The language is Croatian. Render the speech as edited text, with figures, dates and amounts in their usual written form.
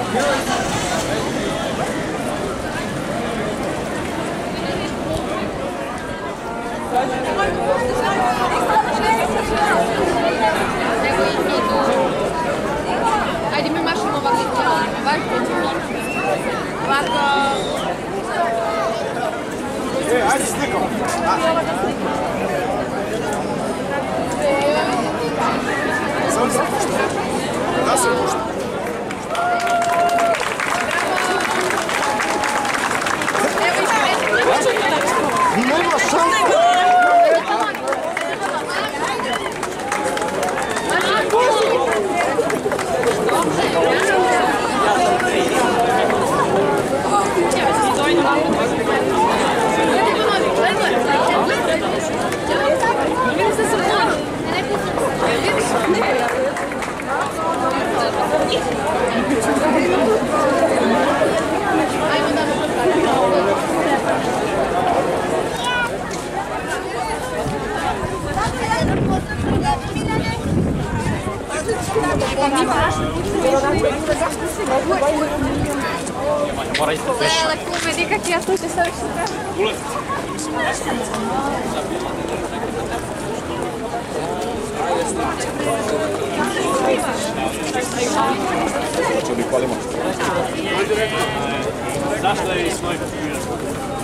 Ajde, mi mašemo ovako. Ovako. Ajde slikom. Da se pušta. Nema šanse. Ale vedi kak ja to, že sa už Čo bi palimo? Zašto je i svoj